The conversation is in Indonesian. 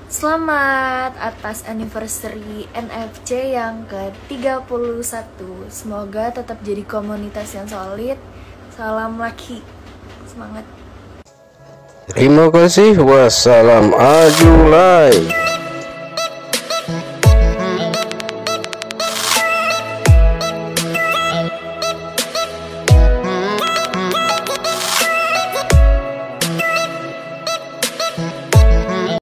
Selamat atas anniversary NFC yang ke-31. Semoga tetap jadi komunitas yang solid. Salam laki. Semangat. Terima kasih. Wassalam ajulai.